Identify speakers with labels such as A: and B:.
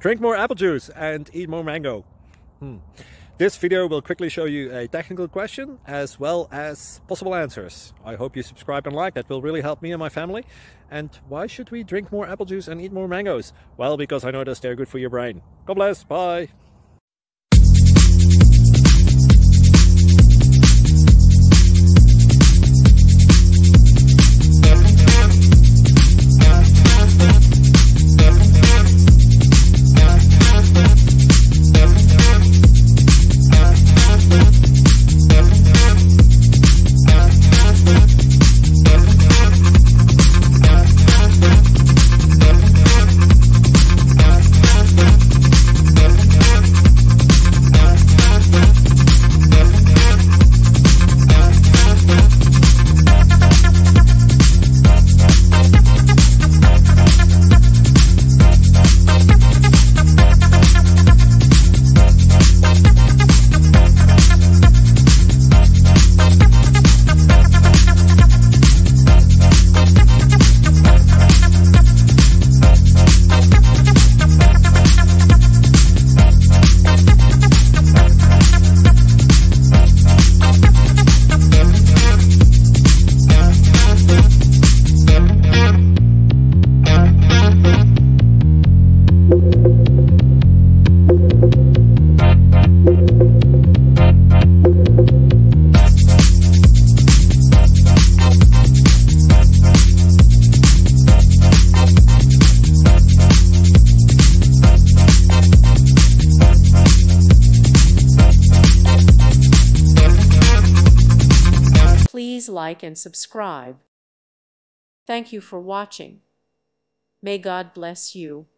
A: Drink more apple juice and eat more mango. This video will quickly show you a technical question as well as possible answers. I hope you subscribe and like, that will really help me and my family. And why should we drink more apple juice and eat more mangoes? Well, because I noticed they're good for your brain. God bless, bye!
B: Please like and subscribe. Thank you for watching. May God bless you.